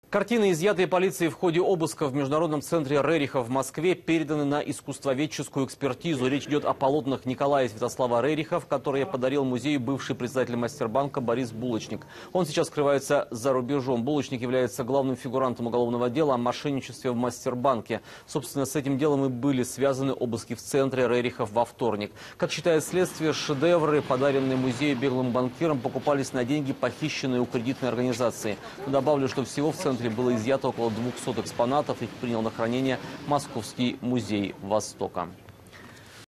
Картины, изъятые полицией в ходе обыска в Международном центре Рериха в Москве, переданы на искусствоведческую экспертизу. Речь идет о полотнах Николая и Святослава Рерихов, которые подарил музею бывший председатель Мастербанка Борис Булочник. Он сейчас скрывается за рубежом. Булочник является главным фигурантом уголовного дела о мошенничестве в Мастербанке. Собственно, с этим делом и были связаны обыски в центре Рерихов во вторник. Как считает следствие, шедевры, подаренные музею беглым банкирам, покупались на деньги, похищенные у кредитной организации. Добавлю, что всего в центре было изъято около 200 экспонатов. Их принял на хранение Московский музей Востока.